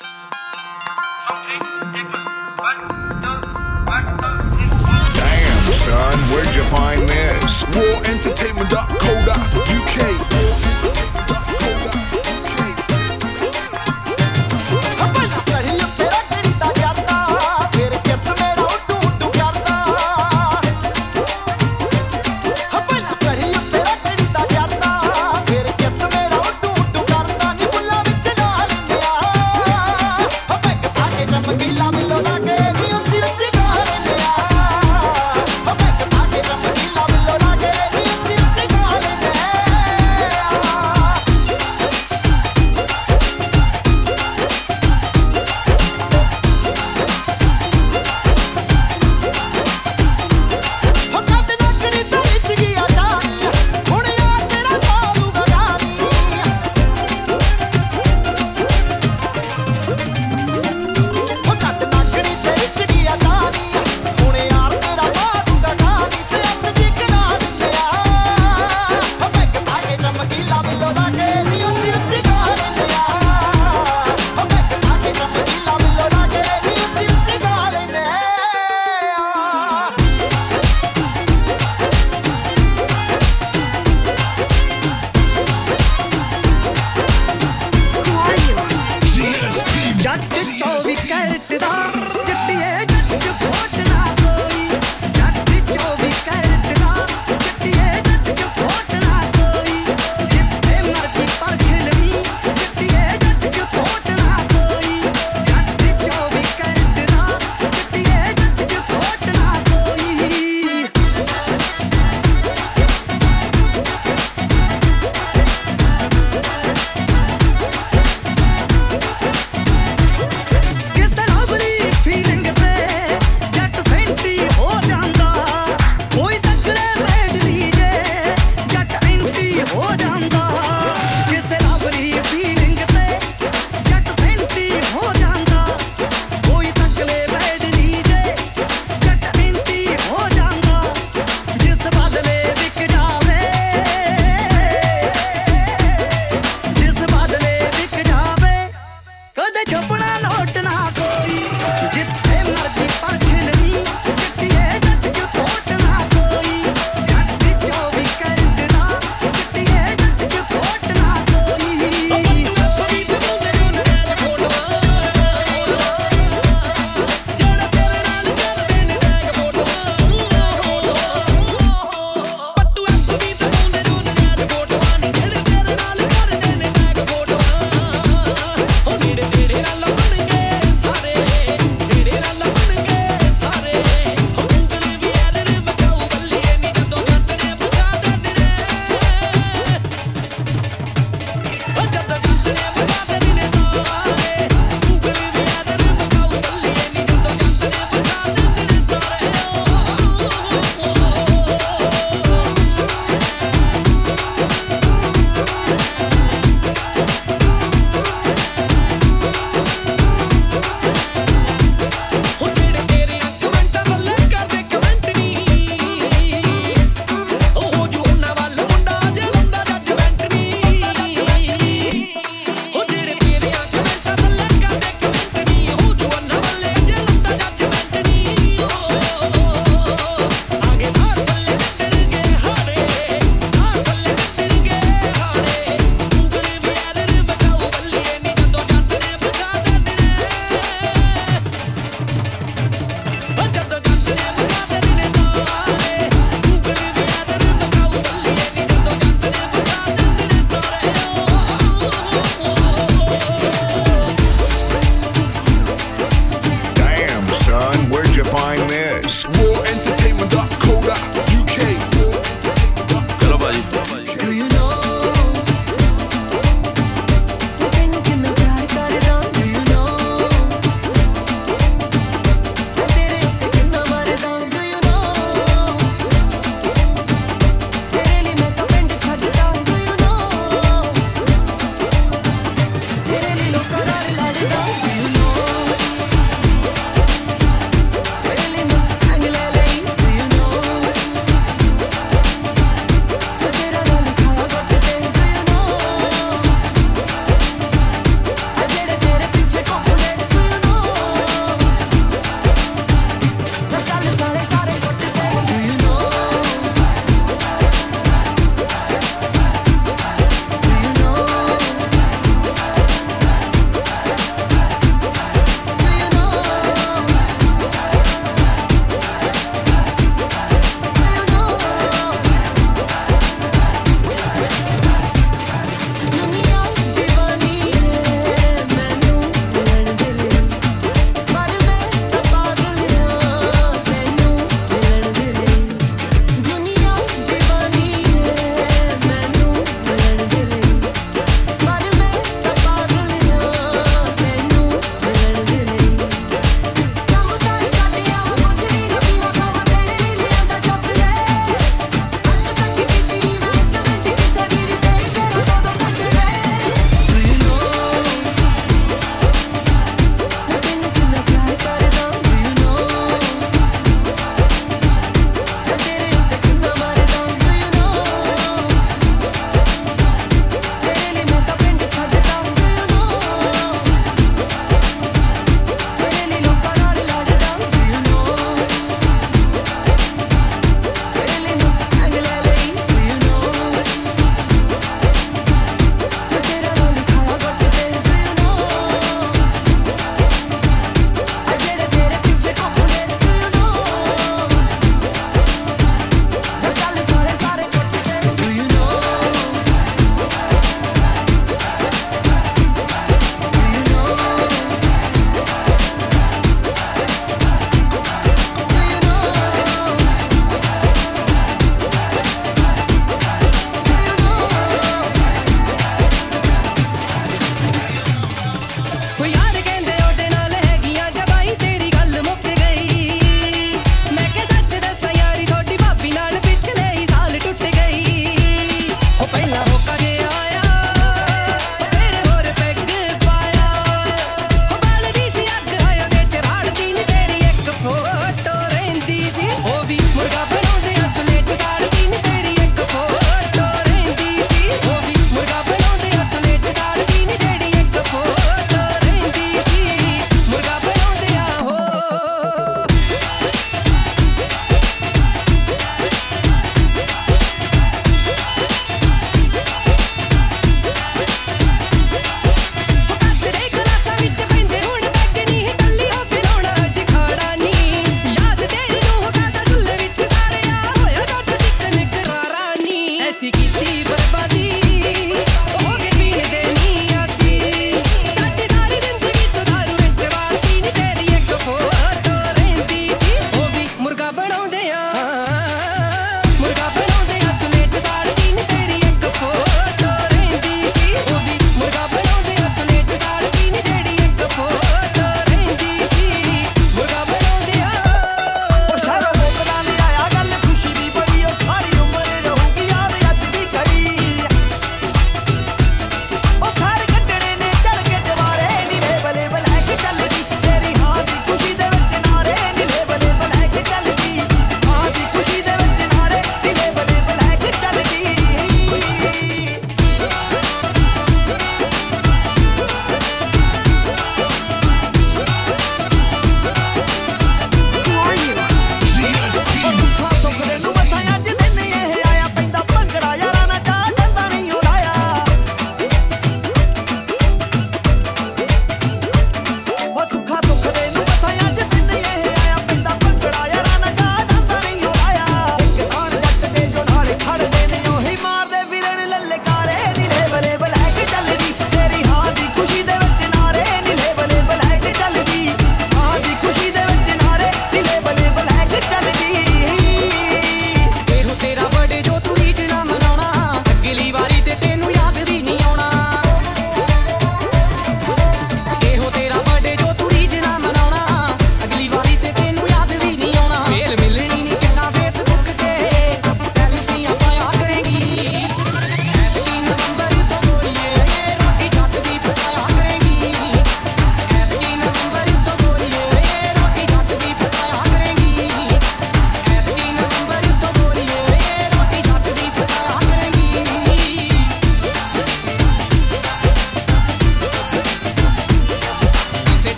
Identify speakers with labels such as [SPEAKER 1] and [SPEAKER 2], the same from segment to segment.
[SPEAKER 1] Damn, son, where'd you find this? RawEntertainment.co.uk.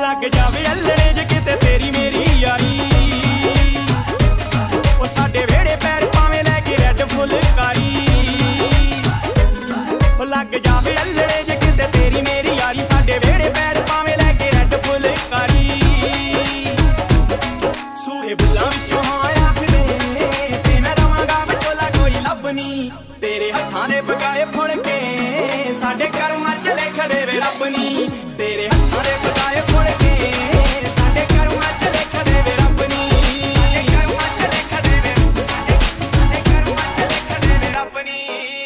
[SPEAKER 2] लग जावे अल्लड़े जे किते तेरी मेरी यारी ओ साडे वेड़े पैर पावे लैके रैड फुलकारी ओ लग जावे अल्लड़े जे किते तेरी मेरी यारी साडे वेड़े पैर पावे लैके रैड फुलकारी सूहे बुल्लां विचों हां आखदे ते मैं रवांगा विचोला कोई लभनी तेरे हत्थां दे पकाए फुलके साडे करमां च लिखदे वे रब नी तेरे हत्थां दे पकाए फुलके साडे करमां च लिखदे वे रब नी करमां च लिखदे वे साडे करमां च लिखदे वे रब नी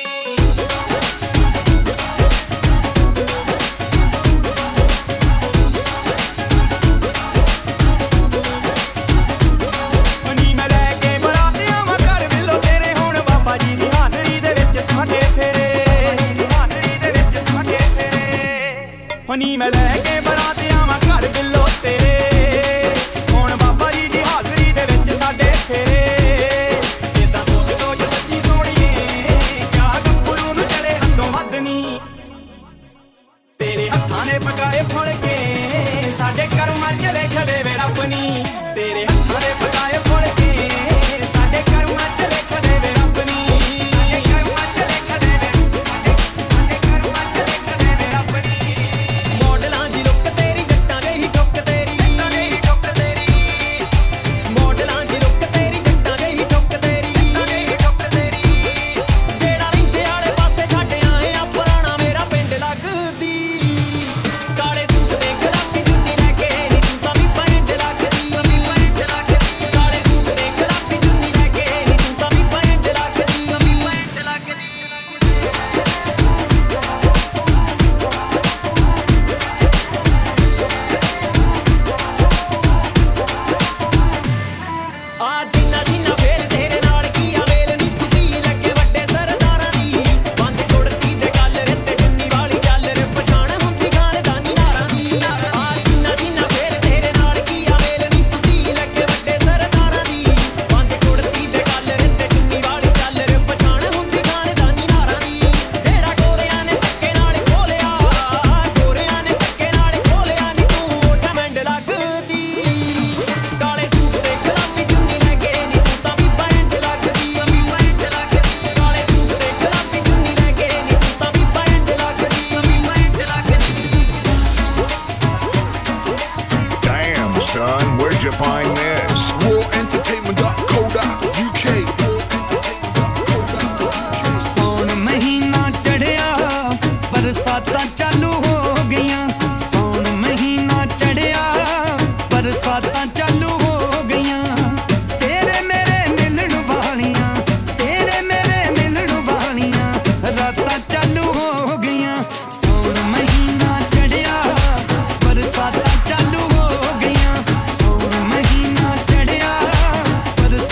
[SPEAKER 2] नी मैं लैके बराते आवां घर बिल्लो तेरे हुण बाबा जी दी हाज़री दे विच साडे फेरे इदां सोच सोच सच्ची सोहणीए क्या गंगरू नूं चढ़े हद्दों वध नी तेरे हत्थां दे पकाए फुलके साडे करमां च लिखदे वे रब नी तेरे हत्थां दे पकाए फुलके साडे करमां च लिखदे वे रब नी करमां च लिखदे वे साडे करमां च लिखदे वे रब नी
[SPEAKER 1] Son, where'd you find this? RawEntertainment.co.uk.
[SPEAKER 2] सौन महीना चढ़िया बरसातां चालू हो गईयां सौन महीना चढ़िया बरसातां चालू हो गईयां तेरे मेरे मिलन वालियां तेरे मेरे मिलन वालियां रातां चालू हो गईयां सौन महीना चढ़िया बरसातां चालू हो गईयां सौन महीना चढ़िया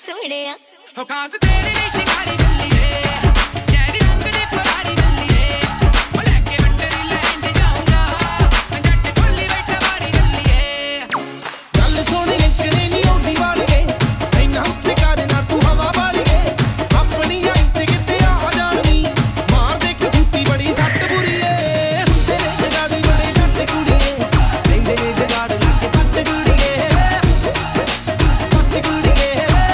[SPEAKER 3] ਸੁਣਿਆ
[SPEAKER 4] ਹੋ ਖਾਸ ਤੇਰੇ ਲਈ ਸ਼ਿਕਾਰੀ ਬੱਲੀਏ ਜੈਦੀ ਰੰਗ ਦੀ ਫਰਾਰੀ ਬੱਲੀਏ ਉਹ ਲੈ ਕੇ ਵੰਡਰੀ ਲੈਂਡ ਜਾਊਂਗਾ ਮੈਂ ਜੱਟ ਖੋਲੀ ਬੈਠਾ ਵਾਰੀ ਬੱਲੀਏ
[SPEAKER 5] ਗੱਲ ਸੋਹਣੀ ਨਿਕਲੇ ਨਹੀਂ ਆਉਂਦੀ ਵਾਲ ਕੇ ਇੰਨਾ ਉੱਤੇ ਕਰ ਨਾ ਤੂੰ ਹਵਾ ਵਾਲ ਕੇ ਆਪਣੀ ਆਈ ਤੇ ਕਿਤੇ ਆ ਜਾਣੀ ਮਾਰ ਦੇ ਇੱਕ ਸੂਤੀ ਬੜੀ ਸੱਟ ਬੁਰੀਏ ਤੇਰੇ ਜਗਾੜ ਬੜੇ ਜੱਟ ਕੁੜੀਏ ਰਹਿੰਦੇ ਨੇ ਜਗਾੜ ਲਾ ਕੇ ਪੱਟ ਕੁੜੀਏ ਪੱਟ ਕੁੜੀਏ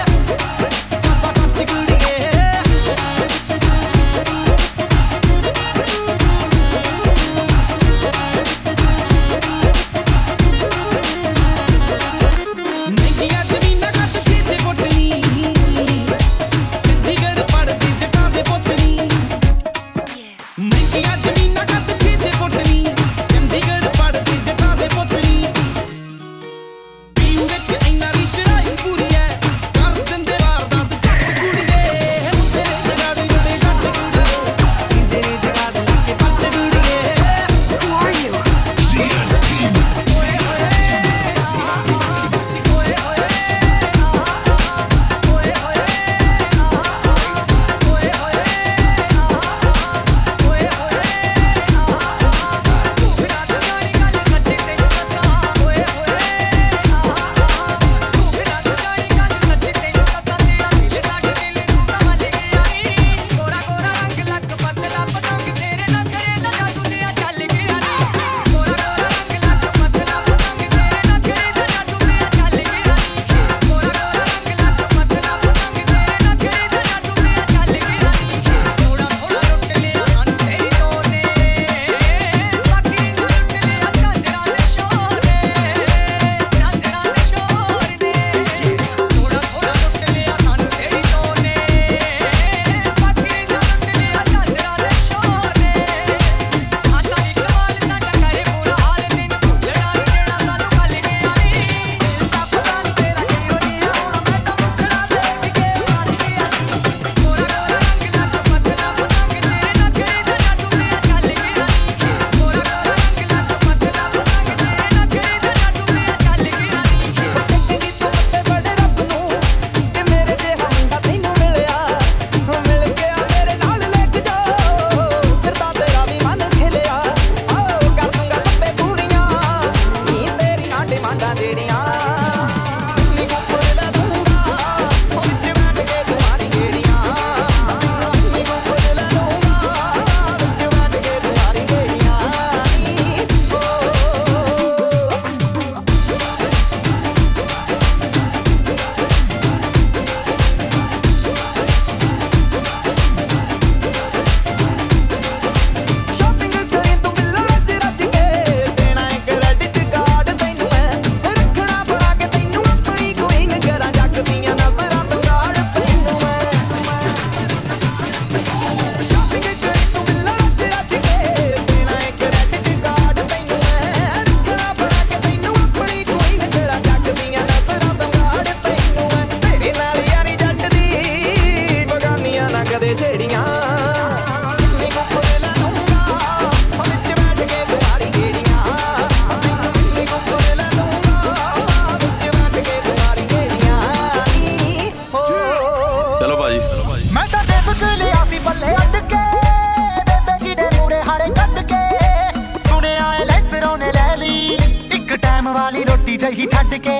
[SPEAKER 6] ਵਾਲੀ ਰੋਟੀ ਜਹੀ ਛੱਡ ਕੇ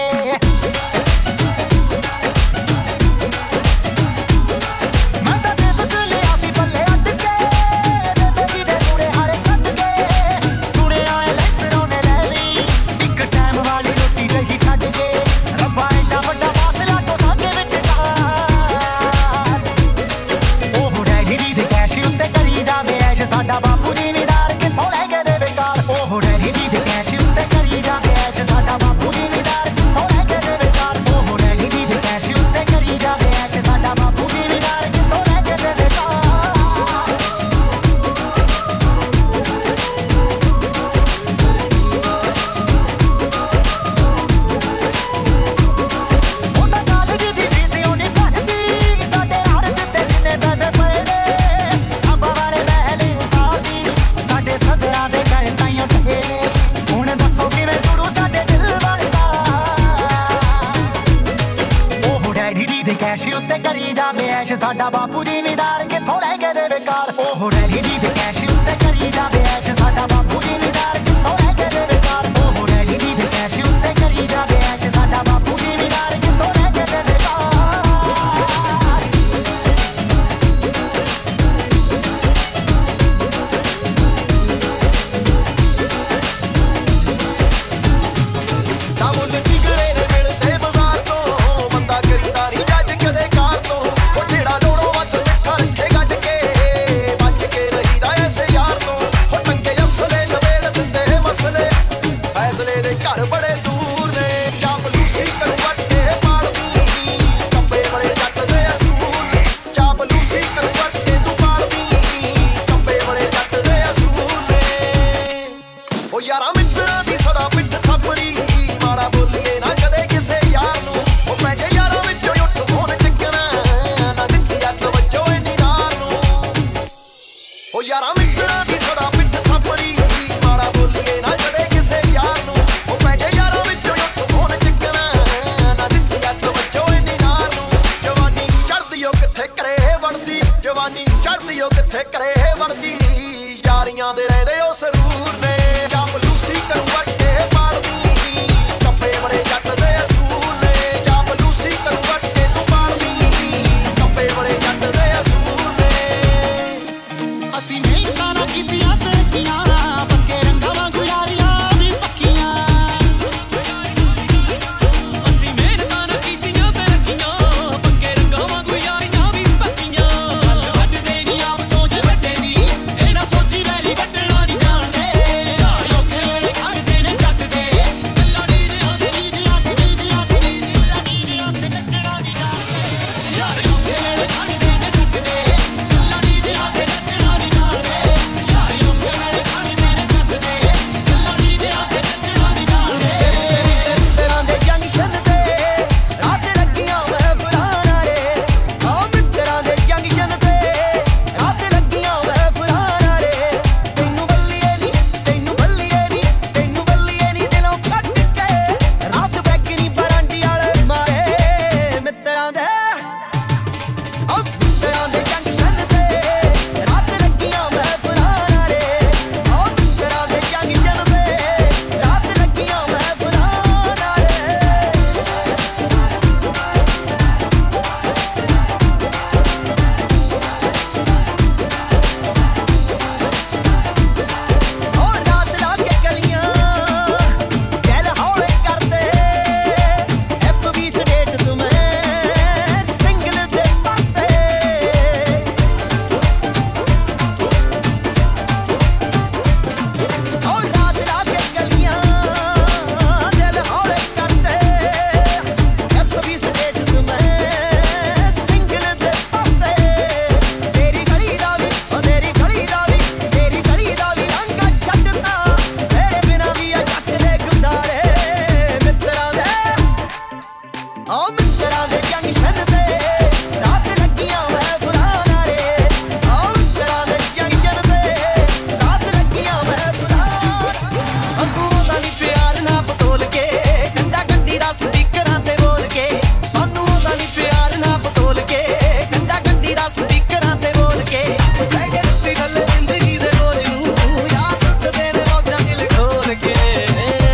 [SPEAKER 6] ਮੈਂ ਤਾਂ ਦੇ ਦੁੱਧ ਲਿਆ ਸੀ ਬੱਲੇ ਅੱਡ ਕੇ ਬੇਬੇ ਜੀ ਦੇ ਮੂਰੇ ਹਾਰੇ ਕੱਢ ਕੇ ਸੁਣਿਆ ਐ ਲੈਕਸਰੋਂ ਨੇ ਲੈ ਲਈ ਇੱਕ ਟਾਈਮ ਵਾਲੀ ਰੋਟੀ ਜਹੀ ਛੱਡ ਕੇ ਰੱਬਾ ਐਡਾ ਵੱਡਾ ਫਾਸਲਾ ਤੋਂ ਸਾਡੇ ਵਿੱਚ ਉਹ ਡੈਡੀ ਜੀ ਦੇ ਕੈਸ਼ ਉੱਤੇ ਕਰੀ ਜਾਵੇ ਐਸ਼ ਸਾਡਾ ਬਾਪੂ ਜ਼ਿਮੀਦਾਰ ਕਿੱਥੋਂ ਲੈ ਕੇ ਦੇਵੇ ਕਾਰ ਉਹ ਡੈਡੀ ਜੀ ਦੇ ਕੈਸ਼ ਉੱਤੇ ਕਰੀ ਜਾਵੇ ਸਾਡਾ ਬਾਪੂ ਜ਼ਿਮੀਦਾਰ ਡੈਡੀ ਜੀ ਦੇ ਕੈਸ਼ ਉੱਤੇ ਕਰੀ ਜਾਵੇ ਐਸ਼ ਸਾਡਾ ਬਾਪੂ ਜ਼ਿਮੀਦਾਰ ਕਿੱਥੋਂ ਲੈ ਕੇ ਦੇਵੇ ਕਾਰ ਉਹ ਡੈਡੀ ਜੀ ਦੇ ਕੈਸ਼ ਉੱਤੇ ਕਰੀ ਜਾਵੇ ਐਸ਼ ਸਾਡਾ ਬਾਪੂ ਜ਼ਿਮੀਦਾਰ ਕਿੱਥੋਂ ਲੈ ਕੇ ਦੇਵੇ ਕਾਰ ਉਹ ਡੈਡੀ ਜੀ ਦੇ ਕੈਸ਼ ਉੱਤੇ ਕਰੀ ਜਾਵੇ ਐਸ਼ ਸਾਡਾ ਬਾਪੂ ਜ਼ਿਮੀਦਾਰ ਕਿੱਥੋਂ ਲੈ ਕੇ ਦੇਵੇ ਕਾਰ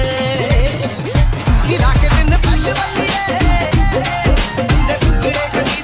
[SPEAKER 2] Like it in the back of the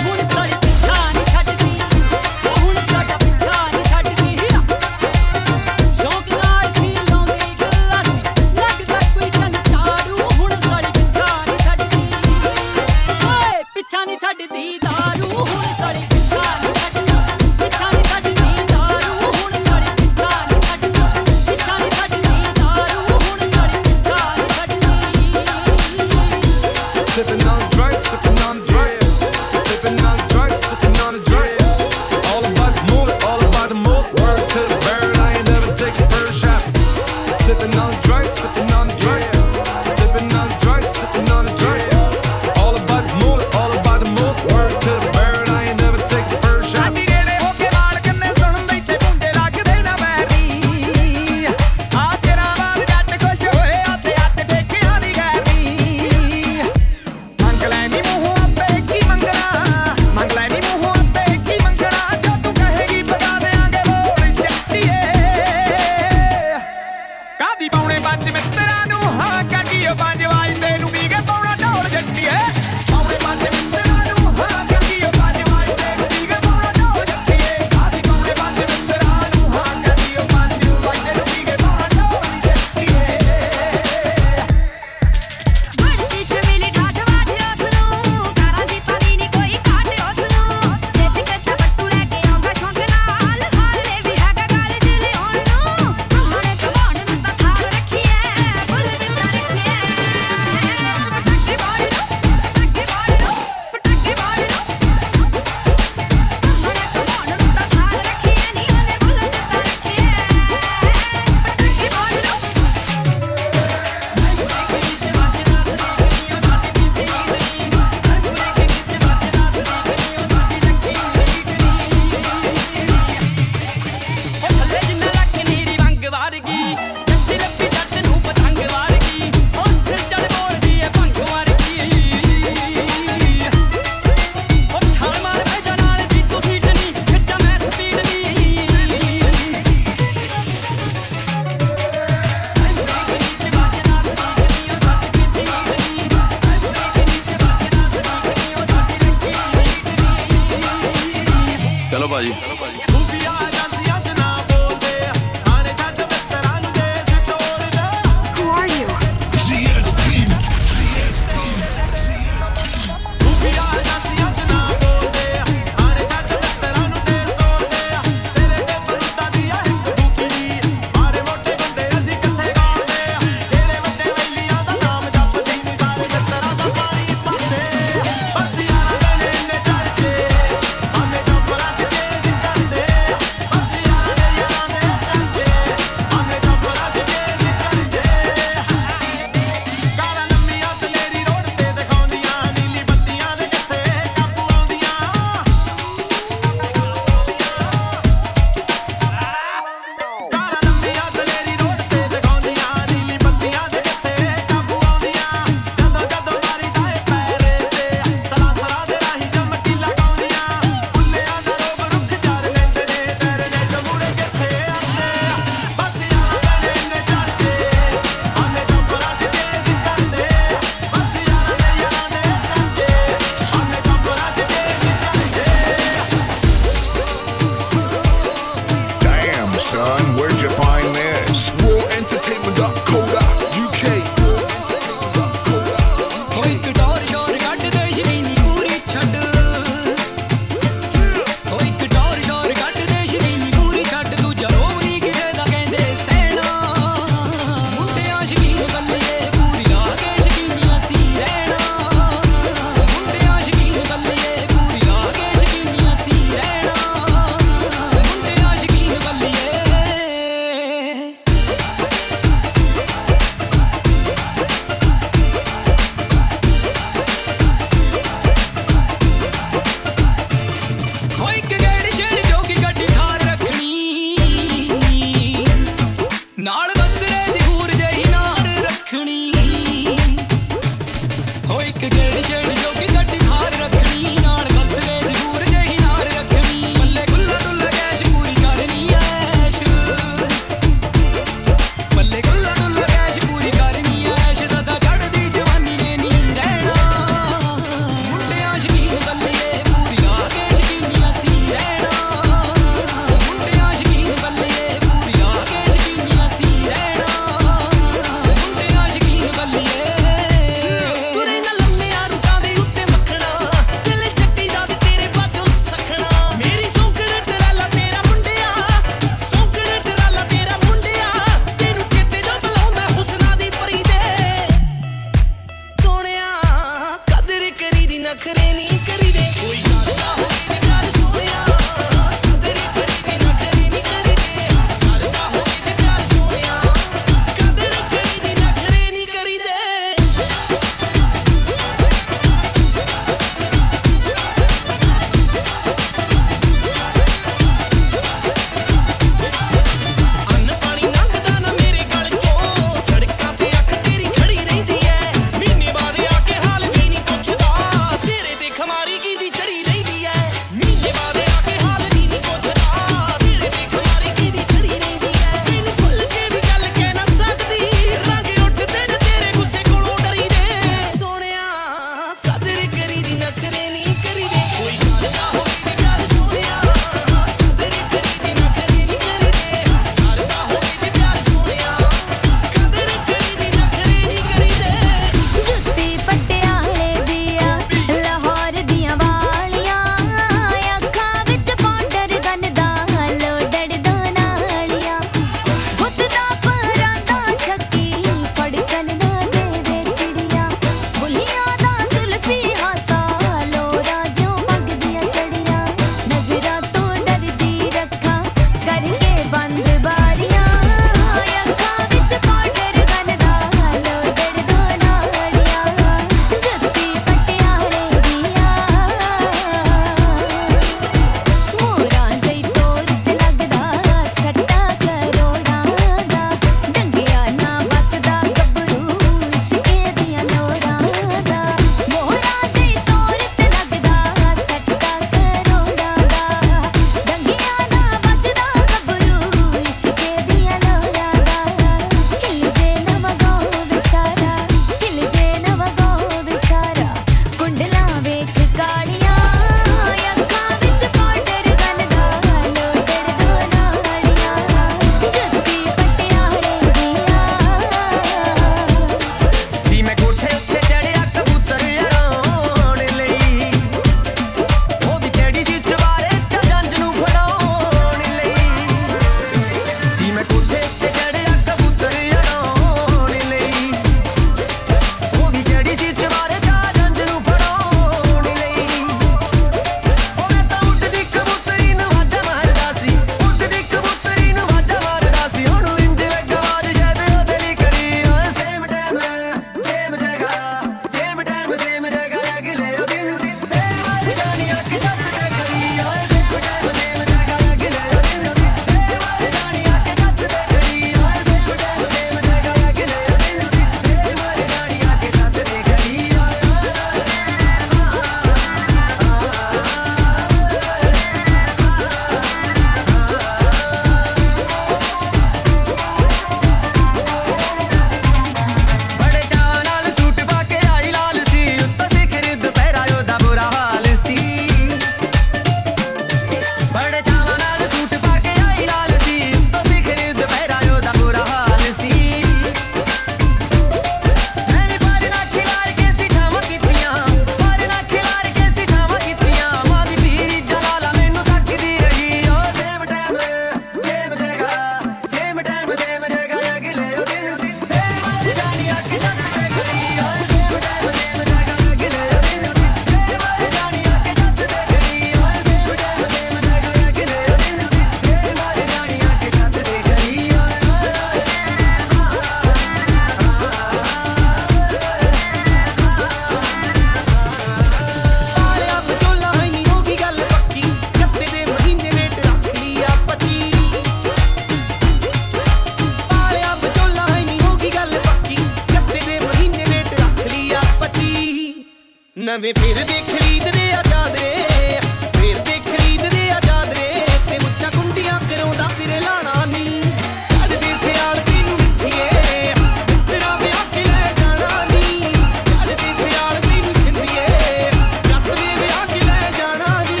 [SPEAKER 5] ਵੇ ਫੇਰ ਦੇ ਖਰੀਦਦੇ ਆਜ਼ਾਦ ਰੇ, ਫੇਰ ਦੇ ਖਰੀਦਦੇ ਆਜ਼ਾਦ ਰੇ, ਤੇ ਮੁੱਛਾਂ ਕੁੰਡੀਆਂ ਕਰਾਉਂਦਾ ਫਿਰ ਲਾਣਾ ਨੀ। ਚੜਦੇ ਸਿਆਲ ਤੈਨੂੰ ਮਿੱਠੀਏ ਤੇਰਾ ਵਿਆਹ ਕੇ ਲੈ ਜਾਣਾ ਨੀ। ਚੜਦੇ ਸਿਆਲ ਤੈਨੂੰ ਛਿੰਦੀਏ ਜੱਟ ਦੇ ਵਿਆਹ ਕੇ ਲੈ ਜਾਣਾ ਨੀ।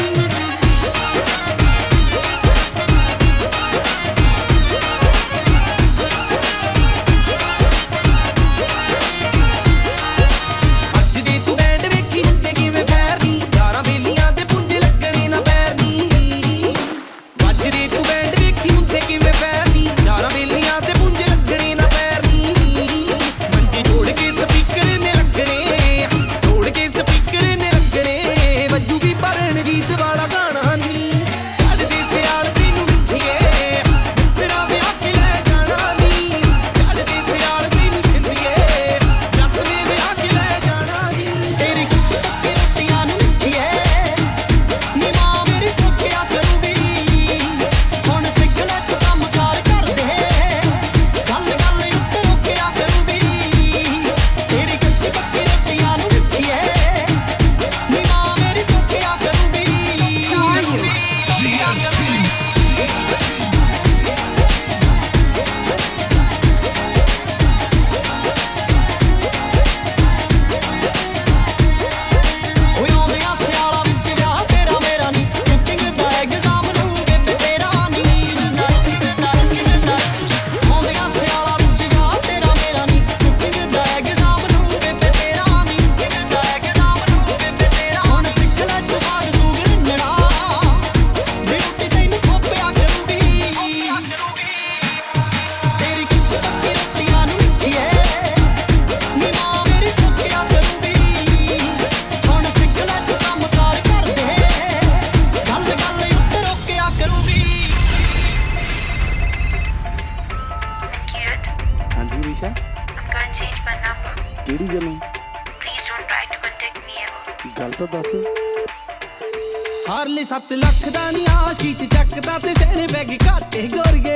[SPEAKER 5] ਹਾਰਲੇ 7 ਲੱਖ ਦਾ ਨੀ ਆਸ਼ਕੀ ਚ ਚੱਕਦਾ ਤੇ ਸਹਿਣੇ ਬੈਗ ਘਾਟੇ ਗੋਰੀਏ।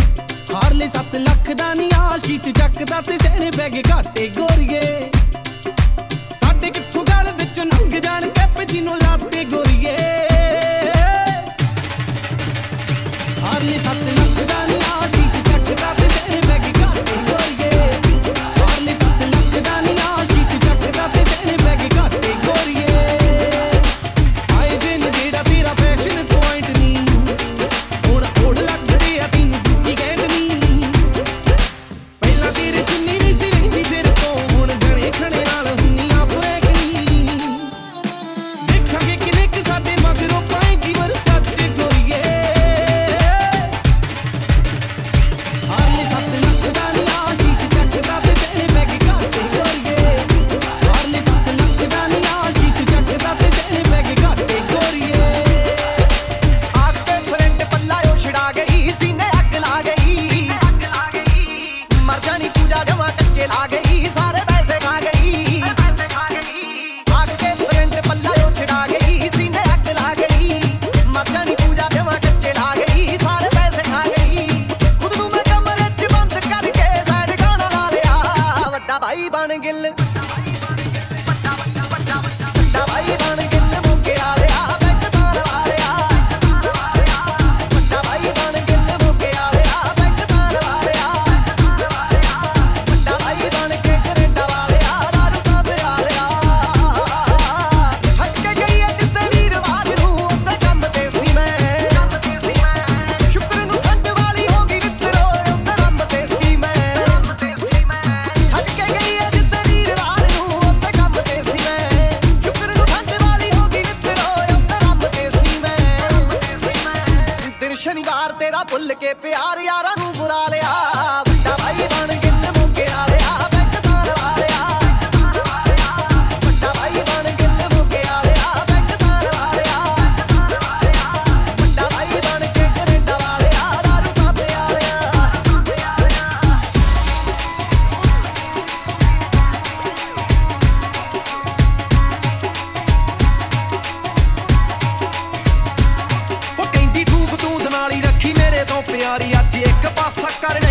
[SPEAKER 5] ਹਾਰਲੇ 7 ਲੱਖ ਦਾ ਨੀ ਆਸ਼ਕੀ ਚ ਚੱਕਦਾ ਤੇ ਸਹਿਣੇ ਬੈਗ ਘਾਟੇ ਗੋਰੀਏ। ਸਾਡੇ ਕਿੱਥੋਂ ਗਲ ਵਿੱਚੋਂ ਲੰਘ ਜਾਣ ਕੈਪਚੀਨੋ ਲਾਤੇ ਗੋਰੀਏ। ਹਾਰਲੇ 7 ਲੱਖ ਦਾ ਨੀ ਆਸ਼ਕੀ ਚ ਚੱਕਦਾ ਤੇ ਸਹਿਣੇ ਬੈਗ ਘਾਟੇ ਗੋਰੀਏ। ਹਾਰਲੇ 7 ਲੱਖ ਦਾ ਨੀ ਆਸ਼ਕੀ ਚ ਚੱਕਦਾ ਤੇ ਸਹਿਣੇ ਬੈਗ ਘਾਟੇ ਗੋਰੀਏ। ਸ਼ਨੀਵਾਰ ਤੇਰਾ ਭੁੱਲ ਕੇ ਪਿਆਰ ਯਾਰਾਂ ਨੂੰ ਬੁਲਾ ਲਿਆ। ਵੱਡਾ ਭਾਈ ਬਣ ਗਿੱਲ ਮੋਗੇ ਆ ਲਿਆ ਬੈਂਕ ਤਾਂ ਲਵਾ ਲਿਆ। ਵੱਡਾ ਭਾਈ ਬਣ ਗਿੱਲ ਮੋਗੇ ਆ ਲਿਆ ਬੈਂਕ ਤਾਂ ਲਵਾ ਲਿਆ। ਵੱਡਾ ਭਾਈ ਬਣ ਕੇ ਕੈਨੇਡਾ ਵਾਲਿਆ ਦਾਰੂ ਤਾਂ ਪਿਆ ਲਿਆ।
[SPEAKER 3] ਉਹ ਕਹਿੰਦੀ ਫੂਕ ਤੂੰ ਦਨਾਲੀ ਰੱਖੀ ਮੇਰੇ ਤੋਂ ਪਿਆਰੀ ਅੱਜ ਇੱਕ ਪਾਸਾ ਕਰ